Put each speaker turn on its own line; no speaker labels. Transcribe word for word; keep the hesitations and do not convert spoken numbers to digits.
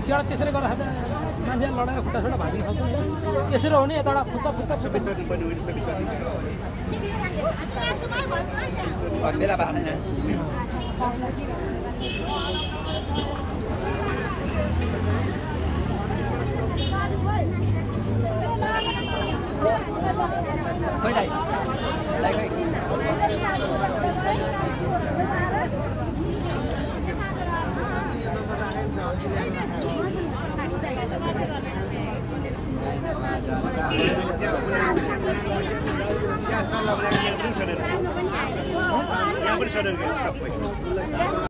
एउटा त्यसरी गर्दा मान्छे लडाएर खुट्टा छुट्टा भाग्न सक्छ यसरी हो नि यताबाट खुट्टा खुट्टा
बेला भाग्दैन खोइ दाइ दाइ खोइ
यहाँ पनि सडक यहाँ पनि सडक सबै